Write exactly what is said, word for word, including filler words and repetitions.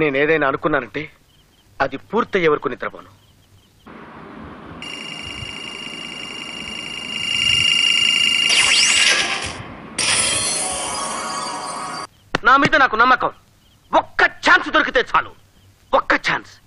నేనేదైనా అనుకున్నానంటే అది పూర్తయ్యే వరకు నిద్రపోను. నా మీద నాకు నమ్మకం. ఒక్క ఛాన్స్ దొరికితే చాలు, ఒక్క ఛాన్స్.